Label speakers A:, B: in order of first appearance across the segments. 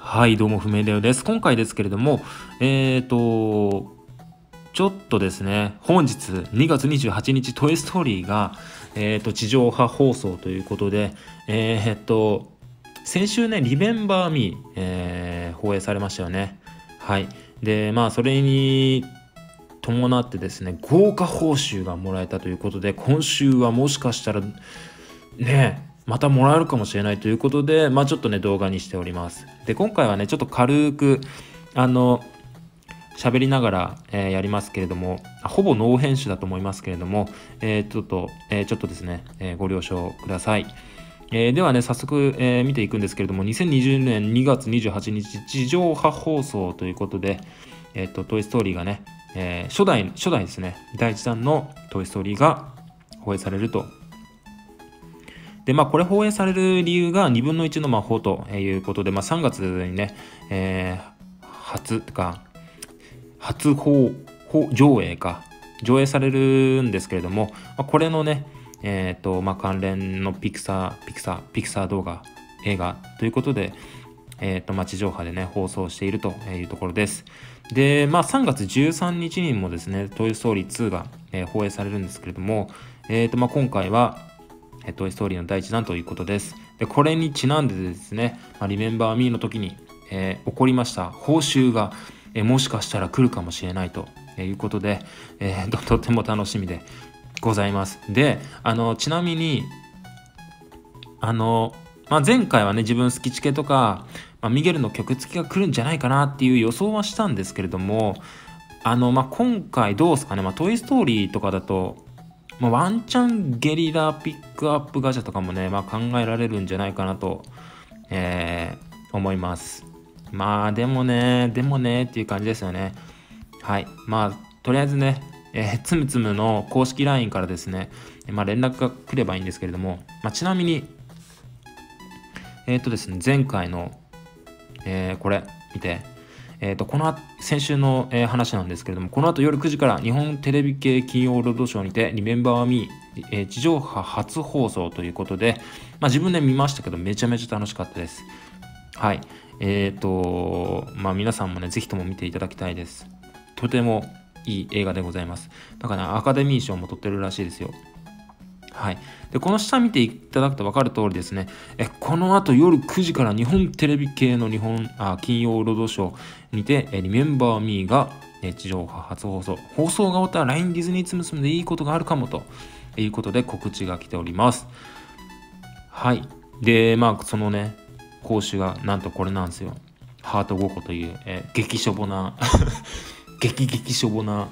A: はい、どうも、不明だよです。今回ですけれども、ちょっとですね、本日2月28日、トイ・ストーリーが、地上波放送ということで、先週ね、リメンバー・ミー、放映されましたよね。はい。で、それに伴ってですね、豪華報酬がもらえたということで、今週はもしかしたら、またもらえるかもしれないということで、ちょっとね、動画にしております。で、今回はね、ちょっと軽く、喋りながら、やりますけれども、ほぼノー編集だと思いますけれども、ちょっとですね、ご了承ください。ではね、早速、見ていくんですけれども、2020年2月28日、地上波放送ということで、トイ・ストーリーがね、初代ですね、第1弾のトイ・ストーリーが放映されると。で、これ放映される理由が2分の1の魔法ということで、3月にね、初上映されるんですけれども、これのね、関連のピクサー動画、映画ということで、地上波でね、放送しているというところです。で、3月13日にもですね、トイ・ストーリー2が、放映されるんですけれども、今回は、トイ・ストーリーの第1弾ということです。で、これにちなんでですね、リメンバー・ミーの時に、起こりました報酬が、もしかしたら来るかもしれないということで、とても楽しみでございます。で、ちなみに、前回はね、自分好きチケとか、ミゲルの曲付きが来るんじゃないかなっていう予想はしたんですけれども、今回どうですかね、トイ・ストーリーとかだと、ワンチャンゲリラピックアップガチャとかもね、考えられるんじゃないかなと、思います。でもねっていう感じですよね。はい。とりあえずね、つむつむの公式 LINE からですね、連絡が来ればいいんですけれども、ちなみに、ですね、前回の、これ見て、この先週の、話なんですけれども、この後夜9時から日本テレビ系金曜ロードショーにてリメンバー・ミー、地上波初放送ということで、自分で見ましたけどめちゃめちゃ楽しかったです。はい。皆さんもね、ぜひとも見ていただきたいです。とてもいい映画でございます。だから、アカデミー賞も取ってるらしいですよ。はい。で、この下見ていただくと分かる通りですね、この後夜9時から日本テレビ系の金曜ロードショーにて、リメンバー・ミーが、地上波初放送。放送が終わったら LINE ディズニーつむつむでいいことがあるかもということで告知が来ております。はい。で、そのね、講師がなんとこれなんですよ。ハート5個という、激しょぼな激しょぼな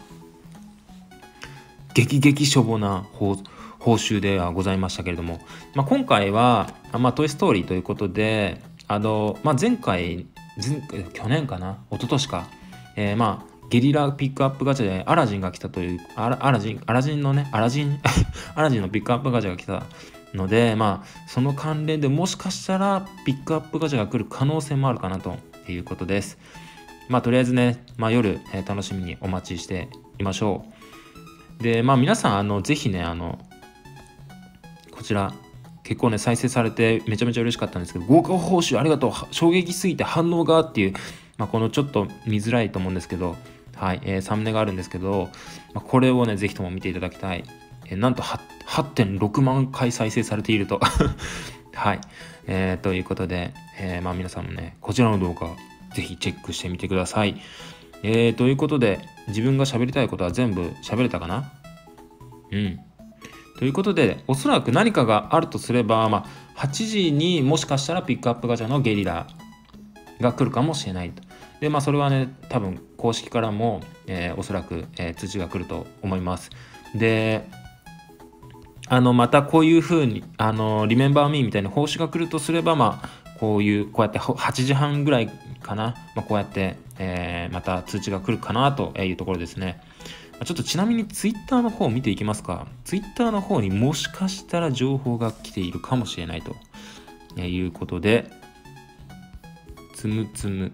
A: 報酬ではございましたけれども、今回は、トイ・ストーリーということで、前回去年かな一昨年か、ゲリラピックアップガチャでアラジンが来たというアラジンのねアラジンのピックアップガチャが来たので、その関連でもしかしたらピックアップガチャが来る可能性もあるかなということです。とりあえずね、夜、楽しみにお待ちしていましょう。で、皆さんぜひねこちら結構ね再生されてめちゃめちゃ嬉しかったんですけど、豪華報酬ありがとう、衝撃すぎて反応がっていう、このちょっと見づらいと思うんですけど、はい、サムネがあるんですけど、これをねぜひとも見ていただきたい。なんと 8.6 万回再生されているとはい、ということで、皆さんもねこちらの動画ぜひチェックしてみてください。ということで、自分が喋りたいことは全部喋れたかな。ということで、おそらく何かがあるとすれば、8時にもしかしたらピックアップガチャのゲリラが来るかもしれないと。で、それはね、多分公式からも、おそらく、通知が来ると思います。で、またこういう風に、リメンバーミーみたいな報酬が来るとすれば、こうやって8時半ぐらいかな、こうやって、また通知が来るかなというところですね。ちょっとちなみにツイッターの方を見ていきますか。ツイッターの方にもしかしたら情報が来ているかもしれないということで、つむつむ。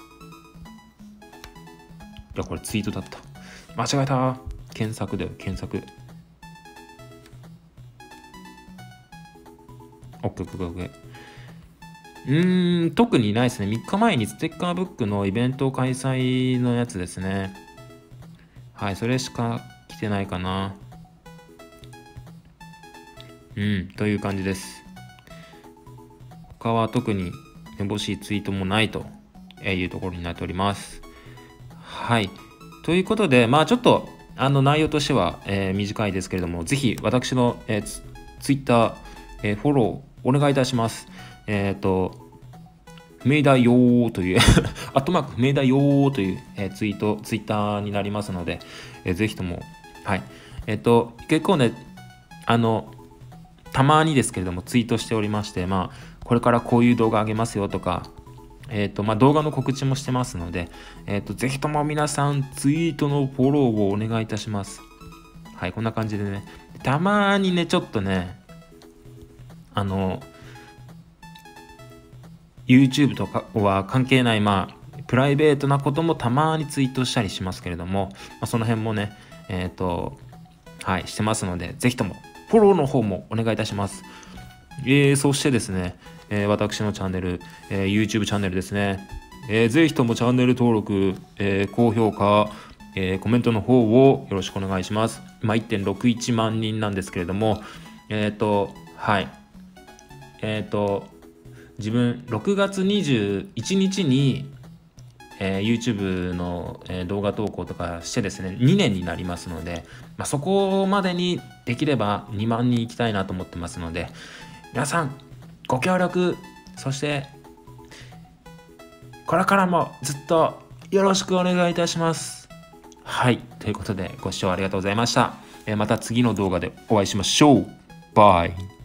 A: いや、これツイートだった。間違えた。検索だよ、検索。オッケー。 特にないですね。3日前にステッカーブックのイベント開催のやつですね。はい、それしか来てないかな。という感じです。他は特にめぼしいツイートもないというところになっております。はい。ということで、ちょっと内容としては、短いですけれども、ぜひ私の、ツイッター、フォローお願いいたします。不明だよーというアットマーク不明だよーという、ツイッターになりますので、ぜひとも、はい。結構ね、たまにですけれどもツイートしておりまして、これからこういう動画あげますよとか、動画の告知もしてますので、ぜひとも皆さんツイートのフォローをお願いいたします。はい、こんな感じでね、たまにね、ちょっとね、YouTube とかは関係ない、プライベートなこともたまにツイートしたりしますけれども、その辺もね、はい、してますので、ぜひともフォローの方もお願いいたします。そしてですね、私のチャンネル、YouTube チャンネルですね、ぜひともチャンネル登録、高評価、コメントの方をよろしくお願いします。今 1.61 万人なんですけれども、はい。自分6月21日に、YouTube の、動画投稿とかしてですね2年になりますので、そこまでにできれば2万人行きたいなと思ってますので、皆さんご協力、そしてこれからもずっとよろしくお願いいたします。はい、ということでご視聴ありがとうございました。また次の動画でお会いしましょう。バイ。